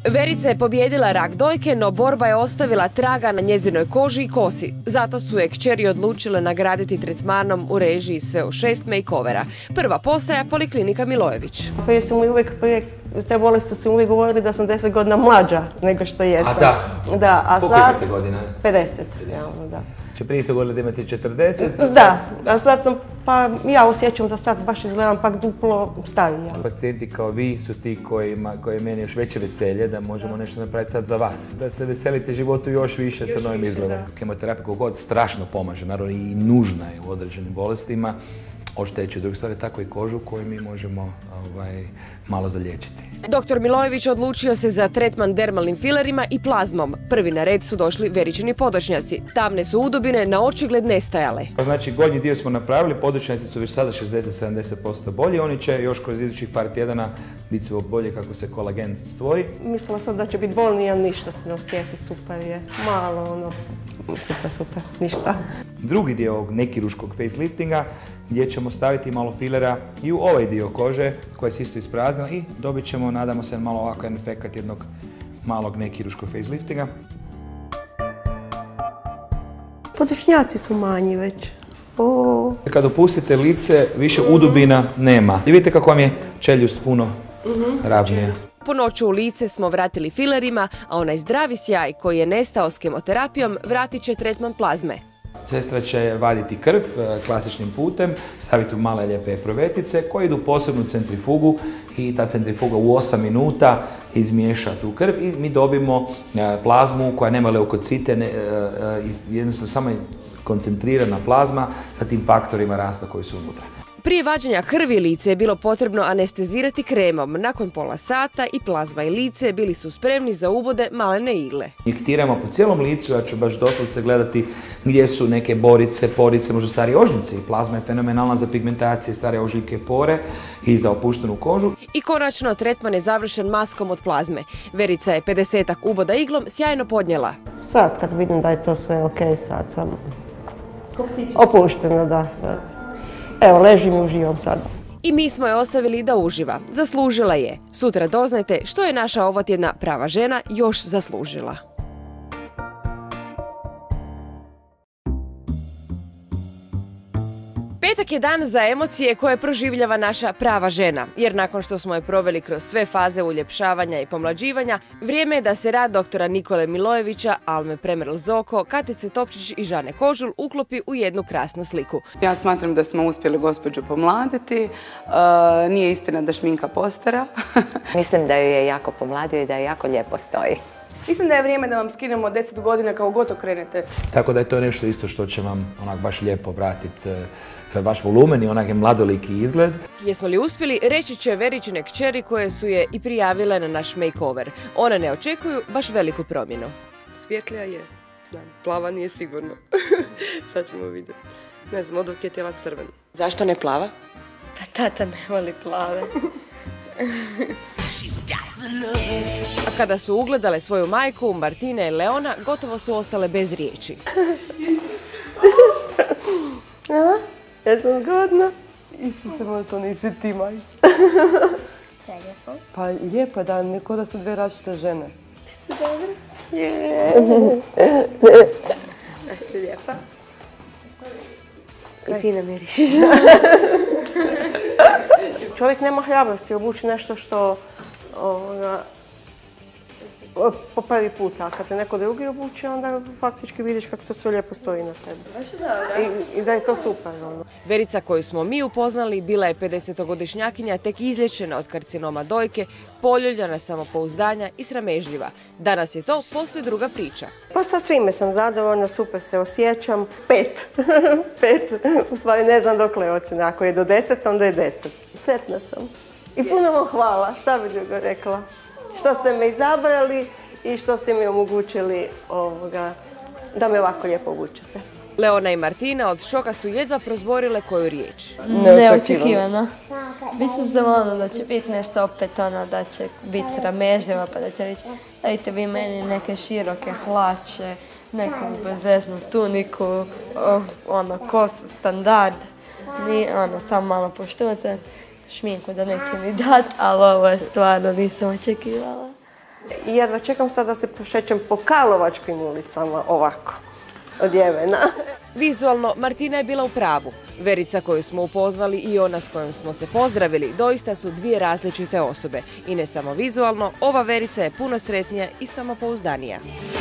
Verica je pobijedila rak dojke, no borba je ostavila traga na njezinoj koži i kosi. Zato su je kćeri odlučile nagraditi tretmanom u režiji sve u 6 makeovera. Prva postaja Poliklinika Milojević. Prije su mi uvijek, te bolesti su uvijek govorili da sam 10 godina mlađa nego što jesam. A da? Da, a koliko sad... imate godina? 50. Javno, da. Prije su govorili da imate 40? Da, a sad sam, pa ja osjećam da sad baš izgledam pak duplo starija. Pacijenti kao vi su ti koji je meni još veće veselje da možemo nešto napraviti sad za vas. Da se veselite životu još više sa novim izgledom. Kemoterapija kogod strašno pomaže, naravno i nužna je u određenim bolestima. Oštećuje druge stvari, tako i kožu koju mi možemo malo zaliječiti. Dr. Milojević odlučio se za tretman dermalnim filerima i plazmom. Prvi na red su došli Veričini podočnjaci. Tamne su udubine na očigled nestajale. Znači, gornji dio smo napravili, podočnjaci su već sada 60-70% bolji. Oni će još kroz idućih par tjedana biti sve bolje kako se kolagen stvori. Mislila sam da će biti bolnija, ništa se ne osjeti, super je. Malo super, ništa. Drugi dio ovog nekiruškog faceliftinga gdje ćemo staviti malo filera i u ovaj dio kože koja se isto ispraznila i dobit ćemo, nadamo se, malo ovako jedan efekt jednog malog nekiruškog faceliftinga. Podočnjaci su manji već. Kad opustite lice, više udubina nema. I vidite kako vam je čeljust puno ravnija. Po noću u lice smo vratili filerima, a onaj zdravi sjaj koji je nestao s kemoterapijom vratit će tretman plazme. Sestra će vaditi krv klasičnim putem, staviti u male lijepe epruvetice koje idu u posebnu centrifugu i ta centrifuga u 8 minuta izmiješa tu krv i mi dobimo plazmu koja nema leukocite, jednostavno samo je koncentrirana plazma sa tim faktorima rasta koji su unutra. Prije vađenja krvi lice je bilo potrebno anestezirati kremom. Nakon pola sata i plazma i lice bili su spremni za ubode malene igle. Injektiramo po cijelom licu, ja ću baš doslovce gledati gdje su neke borice, porice, možda starije ožiljci. Plazma je fenomenalna za pigmentacije, stare ožiljke, pore i za opuštenu kožu. I konačno tretman je završen maskom od plazme. Verica je 50-ak uboda iglom sjajno podnijela. Sad kad vidim da je to sve ok, sad sam opuštena, da, sad. Evo, ležim i uživam sad. I mi smo je ostavili da uživa. Zaslužila je. Sutra doznajte što je naša ovotjedna prava žena još zaslužila. Petak je dan za emocije koje proživljava naša prava žena, jer nakon što smo je proveli kroz sve faze uljepšavanja i pomlađivanja, vrijeme je da se rad doktora Nikole Milojevića, Alme Premerl-Zoko, Katice Topčić i Žane Kožul uklopi u jednu krasnu sliku. Ja smatram da smo uspjeli gospođu pomladiti, nije istina da šminka postara. Mislim da ju je jako pomladio i da je jako lijepo stoji. Mislim da je vrijeme da vam skinemo 10 godina kao god okrenete. Tako da je to nešto isto što će vam onak baš lijepo vratiti vaš volumen i onak mladoliki izgled. Jesmo li uspjeli, reći će Veričine kćeri koje su je i prijavile na naš makeover. One ne očekuju baš veliku promjenu. Svjetlija je, znam, plava nije sigurno. Sad ćemo vidjeti. Ne znam, od je tijela crveno. Zašto ne plava? Pa tata ne voli plave. A kada su ugledale svoju majku, Martina i Leona, gotovo su ostale bez riječi. Jesam zgodna? Isuse, moj, to nisi ti, maj. Sve je lijepo. Pa lijepo da, niko da su dvije različite žene. Si dobro? Si lijepa. I fino mirišiš. Čovjek nema hrabrosti obući nešto što po prvi puta, a kad te neko drugi obuče, onda faktički vidiš kako to sve lijepo stoji na tebi. I da je to super. Verica koju smo mi upoznali bila je 50-godišnjakinja tek izliječena od karcinoma dojke, poljuljana samopouzdanja i sramežljiva. Danas je to posve druga priča. Pa sa svime sam zadovoljna, super se osjećam. 5. 5. U stvari ne znam dokle je ocjena. Ako je do 10, onda je 10. Sretna sam. I puno vam hvala. Šta bi drugo rekla? Što ste me izabrali i što ste mi omogućili da me ovako lijepo obučete. Leona i Martina od šoka su jedva prozborile koju riječ. Neočekivano. Mislim sam da će biti nešto opet da će biti sramežljiva pa da će reći dajte vi meni neke široke hlače, neku bezveznu tuniku, kosu, standard. Samo malo poštovati. Šminku da neće ni dat, ali ovo je stvarno nisam očekivala. I jedva čekam sad da se pošećem po Karlovačkim ulicama ovako, odjevena. Vizualno, Martina je bila u pravu. Verica koju smo upoznali i ona s kojom smo se pozdravili doista su dvije različite osobe. I ne samo vizualno, ova Verica je puno sretnija i samopouzdanija.